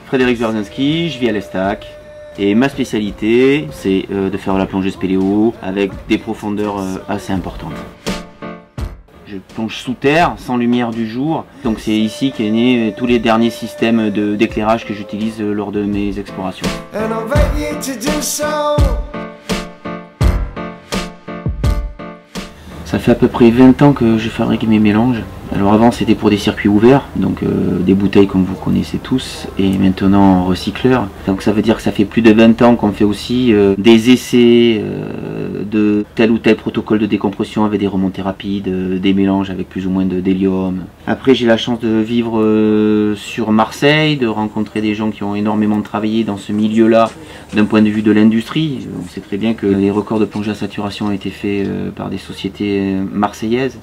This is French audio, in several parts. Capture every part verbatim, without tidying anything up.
Frédéric Werzinski, je vis à l'Estac. Et ma spécialité, c'est euh, de faire de la plongée spéléo avec des profondeurs euh, assez importantes. Je plonge sous terre, sans lumière du jour. Donc c'est ici qu'est né tous les derniers systèmes d'éclairage que j'utilise lors de mes explorations. Ça fait à peu près vingt ans que je fabrique mes mélanges. Alors avant c'était pour des circuits ouverts, donc euh, des bouteilles comme vous connaissez tous, et maintenant recycleur. Donc ça veut dire que ça fait plus de vingt ans qu'on fait aussi euh, des essais euh, de tel ou tel protocole de décompression avec des remontées rapides, euh, des mélanges avec plus ou moins d'hélium. Après j'ai la chance de vivre euh, sur Marseille, de rencontrer des gens qui ont énormément travaillé dans ce milieu-là d'un point de vue de l'industrie. On sait très bien que les records de plongée à saturation ont été faits euh, par des sociétés marseillaises.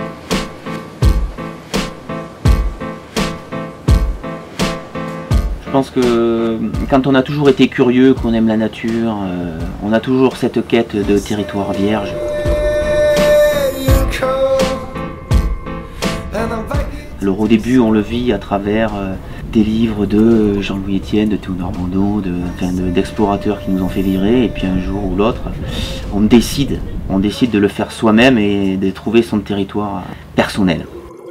Je pense que quand on a toujours été curieux, qu'on aime la nature, euh, on a toujours cette quête de territoire vierge. Alors au début on le vit à travers euh, des livres de Jean-Louis Etienne, de Théodore Monod, de, enfin, de, d'explorateurs qui nous ont fait virer, et puis un jour ou l'autre, on décide, on décide de le faire soi-même et de trouver son territoire personnel.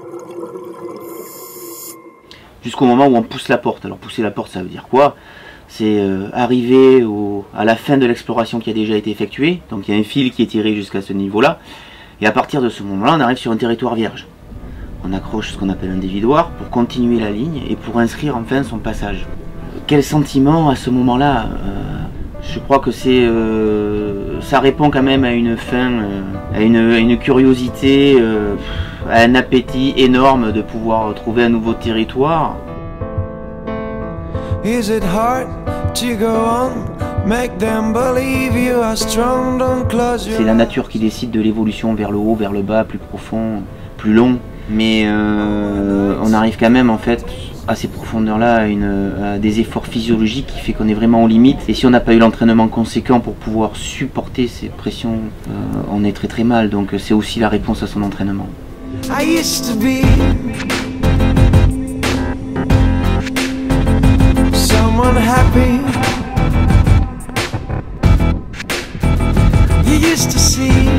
Jusqu'au moment où on pousse la porte. Alors pousser la porte, ça veut dire quoi? C'est euh, arriver au, à la fin de l'exploration qui a déjà été effectuée. Donc il y a un fil qui est tiré jusqu'à ce niveau-là. Et à partir de ce moment-là, on arrive sur un territoire vierge. On accroche ce qu'on appelle un dévidoir pour continuer la ligne et pour inscrire enfin son passage. Quel sentiment à ce moment-là? euh, Je crois que c'est, euh, ça répond quand même à une faim, euh, à, une, à une curiosité, euh, à un appétit énorme de pouvoir trouver un nouveau territoire. C'est la nature qui décide de l'évolution vers le haut, vers le bas, plus profond, plus long. Mais euh, on arrive quand même en fait à ces profondeurs-là, à, une, à des efforts physiologiques qui fait qu'on est vraiment aux limites. Et si on n'a pas eu l'entraînement conséquent pour pouvoir supporter ces pressions, euh, on est très très mal. Donc c'est aussi la réponse à son entraînement. I used to be someone happy. You used to see